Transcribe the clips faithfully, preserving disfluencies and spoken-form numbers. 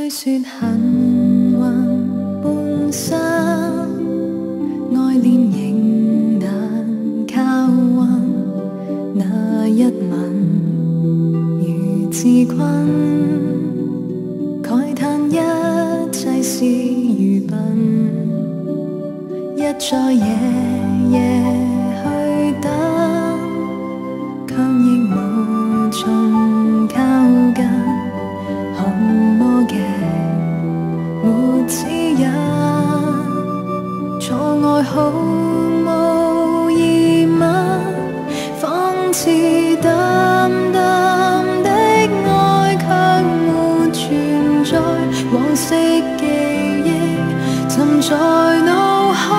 說幸運半生，愛戀仍難靠運，那一吻如自困，慨嘆一切是愚笨，一再夜夜去等，卻亦無從靠近。何麼嘅沒指引，錯愛毫無疑問，仿似淡淡的愛卻沒存在，往昔記憶沉在腦海。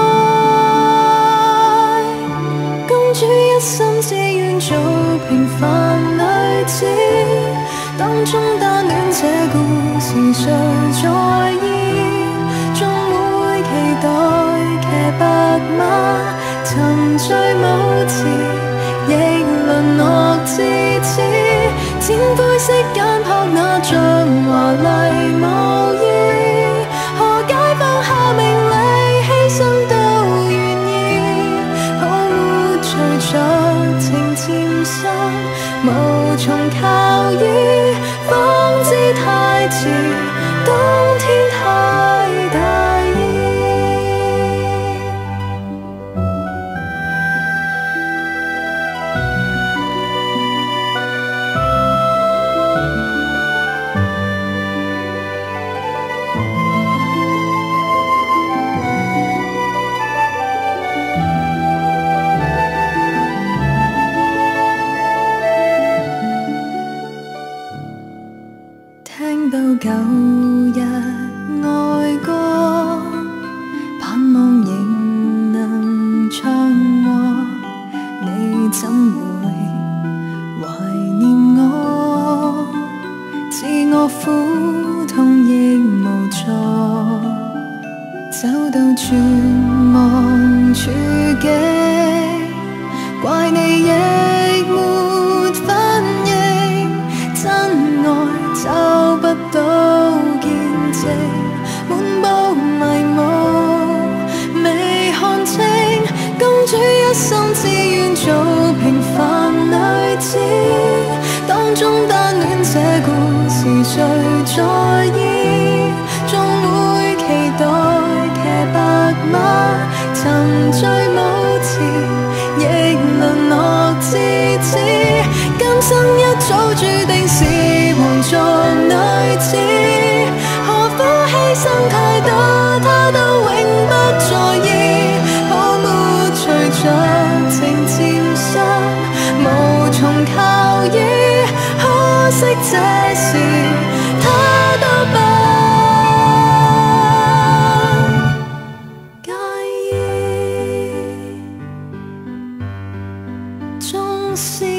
公主一生只願做平凡女子，當中單戀這故事誰在意？縱會期待騎白馬沉醉舞池，亦淪落至此。剪灰色簡樸那像華麗無意，何解放下名利犧牲都願意？泡沫隨着情漸深，無從靠依，方知太遲，冬天太大意。聽到舊日愛歌，盼望仍能唱和，你怎會懷念我？自我苦痛亦無助，走到絕望處境，怪你亦沒反應，真愛找不到見證，滿布迷霧未看清。公主一生只願做平凡女子，當中單戀這故事誰在意？縱會期待騎白馬沉醉舞池，亦淪落至此。今生一早注定是皇族女子，何苦犧牲太多，她都永不在意。泡沫隨着情漸深，無從靠依，可惜這時她都不介意。縱使